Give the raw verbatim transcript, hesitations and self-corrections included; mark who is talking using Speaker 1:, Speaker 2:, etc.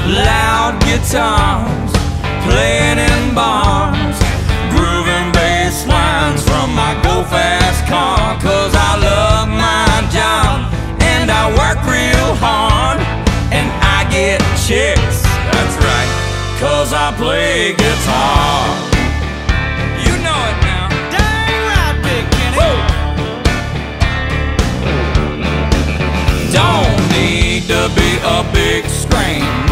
Speaker 1: loud guitars playing in bars, grooving bass lines from my go-fast car. Cause I love my job and I work real hard, and I get chicks, that's right, cause I play guitar. You know it now. Dang right, Big Kenny. Woo! Don't need to be a big screen,